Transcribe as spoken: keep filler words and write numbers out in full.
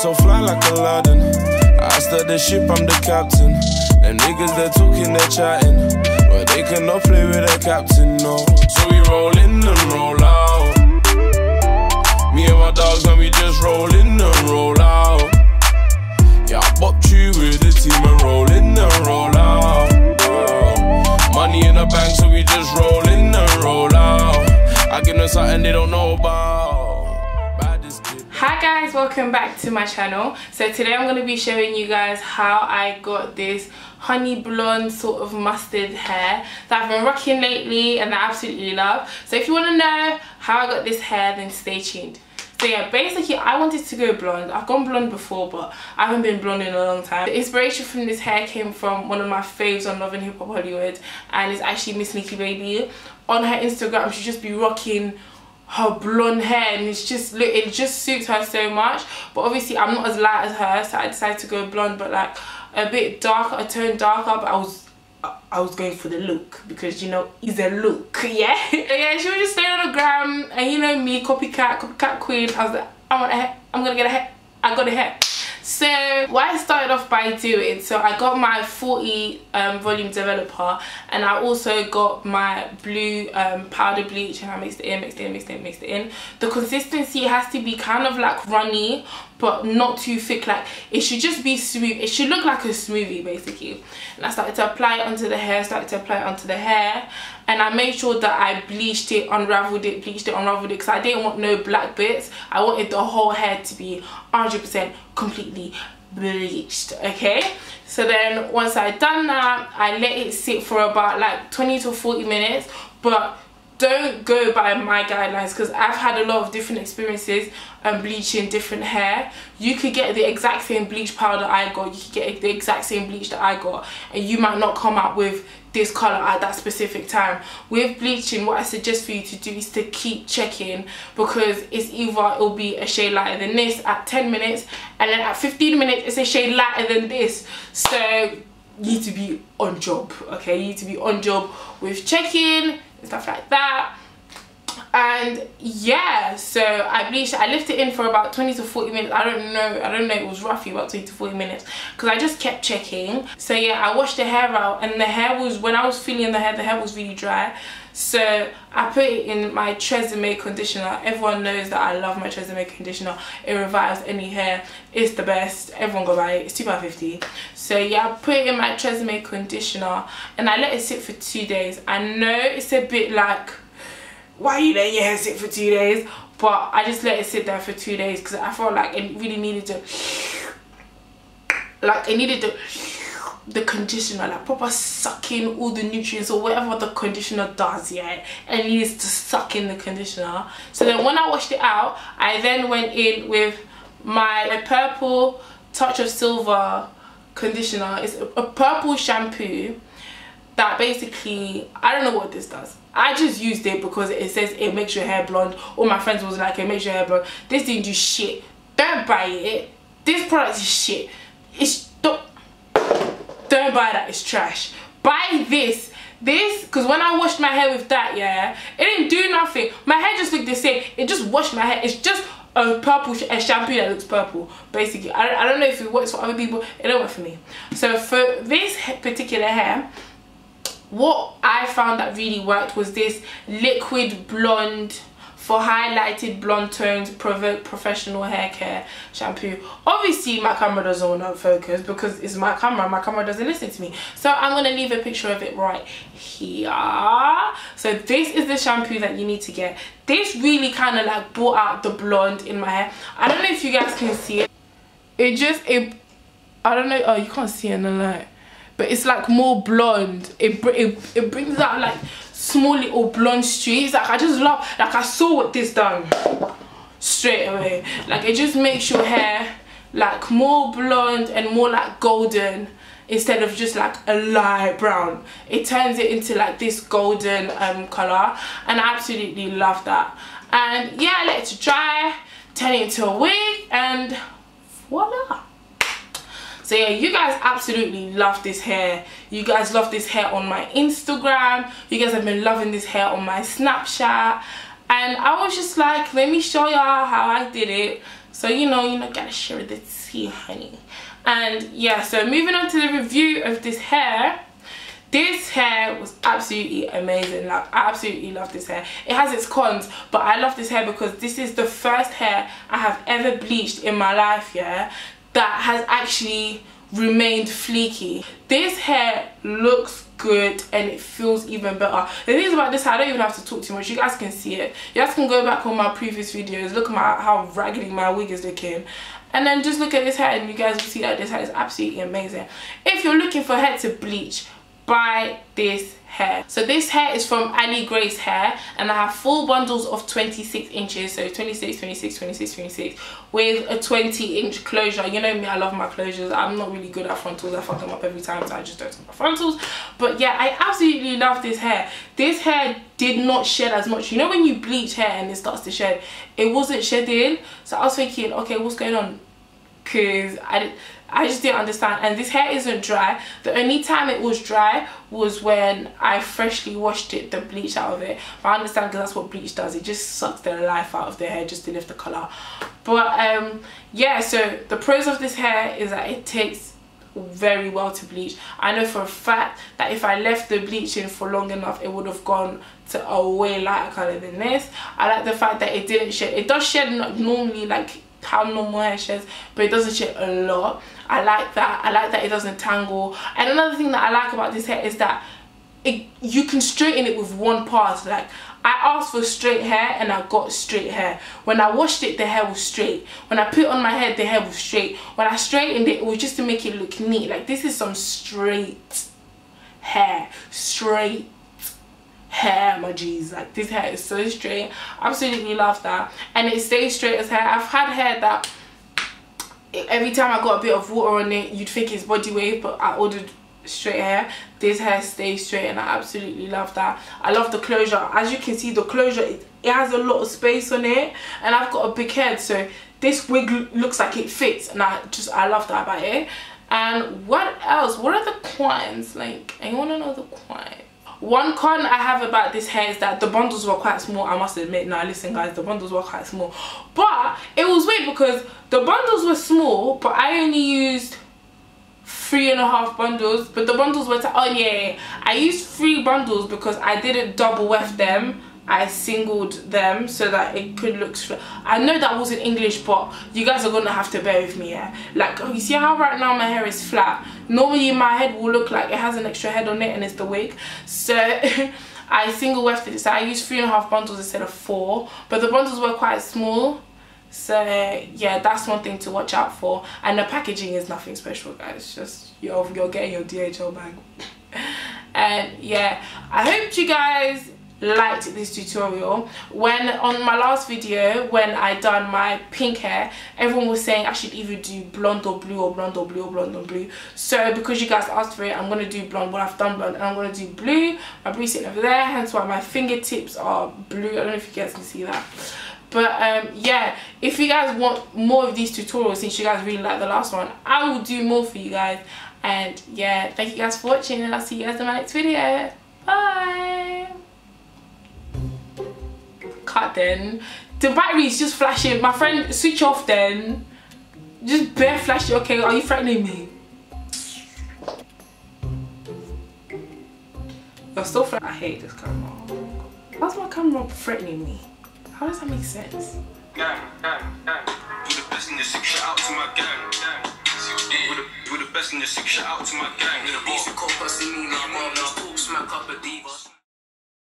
so fly like Aladdin. I start the ship, I'm the captain. Them niggas, they're talking, they're chatting, but they cannot play with their captain, no. So we roll in and roll out. Me and my dogs, and we just roll in and roll out. Yeah, I bopped you with the team and roll in and roll out. Oh. Money in the bank, so we just roll in and roll out. I give them something they don't know about. Hi guys, welcome back to my channel. So today I'm going to be showing you guys how I got this honey blonde sort of mustard hair that I've been rocking lately and I absolutely love. So if you want to know how I got this hair, then stay tuned. So yeah, basically I wanted to go blonde. I've gone blonde before, but I haven't been blonde in a long time. The inspiration from this hair came from one of my faves on Love and Hip Hop Hollywood, and it's actually Miss Nikki Baby. On her Instagram, she just be rocking her blonde hair, and it's just look, it just suits her so much. But obviously I'm not as light as her, so I decided to go blonde, but like a bit darker, a tone darker. But I was I was going for the look, because you know it's a look, yeah. Yeah, she was just staying on the gram, and you know me, copycat, copycat queen. I was like, I want a hair, I'm gonna get a hair. I got a hair. So what I started off by doing, so I got my forty um, volume developer, and I also got my blue um, powder bleach, and I mixed it in, mixed it in, mixed it in, mixed it in. The consistency has to be kind of like runny, but not too thick. Like it should just be smooth. It should look like a smoothie basically. And I started to apply it onto the hair, started to apply it onto the hair, and I made sure that I bleached it, unraveled it, bleached it, unraveled it, because I didn't want no black bits. I wanted the whole hair to be one hundred percent completely bleached, okay? So then once I done that, I let it sit for about like twenty to forty minutes, but don't go by my guidelines, because I've had a lot of different experiences um, bleaching different hair. You could get the exact same bleach powder I got, you could get the exact same bleach that I got, and you might not come out with this colour at that specific time. With bleaching, what I suggest for you to do is to keep checking, because it's either it'll be a shade lighter than this at ten minutes, and then at fifteen minutes it's a shade lighter than this. So you need to be on job, okay? You need to be on job with checking and stuff like that. And yeah, so I bleached it. I left it in for about twenty to forty minutes. I don't know, I don't know, it was roughly about twenty to forty minutes, because I just kept checking. So yeah, I washed the hair out, and the hair was, when I was feeling the hair, the hair was really dry. So I put it in my Tresemme conditioner. Everyone knows that I love my Tresemme conditioner. It revives any hair. It's the best. Everyone go buy it. It's two pounds fifty. So yeah, I put it in my Tresemme conditioner, and I let it sit for two days. I know it's a bit like, why you letting your hair sit for two days? But I just let it sit there for two days because I felt like it really needed to, like it needed to, the conditioner, like proper suck in all the nutrients or whatever the conditioner does, yeah, and it needs to suck in the conditioner. So then when I washed it out, I then went in with my, my purple touch of silver conditioner. It's a, a purple shampoo that basically, I don't know what this does. I just used it because it says it makes your hair blonde. All my friends was like, it makes your hair blonde. This didn't do shit. Don't buy it. This product is shit. It's don't, don't buy that. It's trash. Buy this. This, because when I washed my hair with that, yeah, it didn't do nothing. My hair just looked the same. It just washed my hair. It's just a purple sh a shampoo that looks purple, basically. I, I don't know if it works for other people. It don't work for me. So for this particular hair, what I found that really worked was this liquid blonde for highlighted blonde tones professional hair care shampoo. Obviously my camera doesn't want to focus because it's my camera, my camera doesn't listen to me, so I'm going to leave a picture of it right here. So this is the shampoo that you need to get. This really kind of like brought out the blonde in my hair. I don't know if you guys can see it. It just, it, I don't know, oh you can't see it in the light, but it's like more blonde. It, it, it brings out like small little blonde streaks. Like I just love, like I saw what this done straight away. Like it just makes your hair like more blonde and more like golden instead of just like a light brown. It turns it into like this golden um color, and I absolutely love that. And yeah, I let it dry, turn it into a wig, and voila. So yeah, you guys absolutely love this hair. You guys love this hair on my Instagram. You guys have been loving this hair on my Snapchat. And I was just like, let me show y'all how I did it. So you know, you know, gotta share the tea, honey. And yeah, so moving on to the review of this hair. This hair was absolutely amazing. Like, I absolutely love this hair. It has its cons, but I love this hair because this is the first hair I have ever bleached in my life, yeah, that has actually remained fleeky. This hair looks good and it feels even better. The thing is about this hair, I don't even have to talk too much. You guys can see it. You guys can go back on my previous videos, look at my, how raggedy my wig is looking, and then just look at this hair and you guys will see that this hair is absolutely amazing. If you're looking for hair to bleach, buy this hair. So this hair is from Ali Grace Hair, and I have full bundles of twenty-six inches, so twenty-six, twenty-six, twenty-six, twenty-six, with a twenty inch closure. You know me, I love my closures. I'm not really good at frontals. I fuck them up every time, so I just don't do my frontals. But yeah, I absolutely love this hair. This hair did not shed as much. You know when you bleach hair and it starts to shed, it wasn't shedding. So I was thinking, okay, what's going on? Because I didn't I just didn't understand. And this hair isn't dry. The only time it was dry was when I freshly washed it, the bleach out of it. But I understand, because that's what bleach does. It just sucks the life out of the hair just to lift the colour. But um yeah, so the pros of this hair is that it takes very well to bleach. I know for a fact that if I left the bleaching for long enough, it would have gone to a way lighter colour than this. I like the fact that it didn't shed. It does shed normally, like how normal hair sheds, but it doesn't shed a lot. I like that. I like that it doesn't tangle. And another thing that I like about this hair is that it, you can straighten it with one part. Like, I asked for straight hair and I got straight hair. When I washed it, the hair was straight. When I put it on my head, the hair was straight. When I straightened it, it was just to make it look neat. Like, this is some straight hair. Straight hair, my G's. Like, this hair is so straight. Absolutely love that. And it stays straight as hair. I've had hair that every time I got a bit of water on it, you'd think it's body wave, but I ordered straight hair. This hair stays straight and I absolutely love that. I love the closure. As you can see, the closure, it, it has a lot of space on it, and I've got a big head, so this wig looks like it fits, and I just I love that about it. And what else? What are the cons? Like, I want to know the cons. One con I have about this hair is that the bundles were quite small, I must admit. Now listen guys, the bundles were quite small. But it was weird because the bundles were small, but I only used three and a half bundles. But the bundles were, oh yeah, yeah, I used three bundles because I didn't double weft them. I singled them so that it could look straight. I know that wasn't English, but you guys are gonna have to bear with me, yeah? Like, you see how right now my hair is flat? Normally my head will look like it has an extra head on it and it's the wig. So I single wefted it. So I used three and a half bundles instead of four. But the bundles were quite small. So yeah, that's one thing to watch out for. And the packaging is nothing special, guys. It's just you're, you're getting your D H L bag. And yeah, I hope you guys liked this tutorial. When on my last video, when I done my pink hair, everyone was saying I should either do blonde or blue, or blonde or blue, or blonde or blue. So because you guys asked for it, I'm gonna do blonde. Well, I've done blonde and I'm gonna do blue. My breeze sitting over there, hence why my fingertips are blue. I don't know if you guys can see that. But um yeah, if you guys want more of these tutorials, since you guys really like the last one, I will do more for you guys. And yeah, thank you guys for watching, and I'll see you guys in my next video. Bye. Cut then. The battery is just flashing. My friend, switch off then. Just bare flash it. Okay, are you threatening me? You're still threatening. I hate this camera. Why's my camera threatening me? How does that make sense? Gang, gang, gang. We're the best in the six. Shout out to my gang, gang. We're the, we're the best in the six. Shout out to my gang.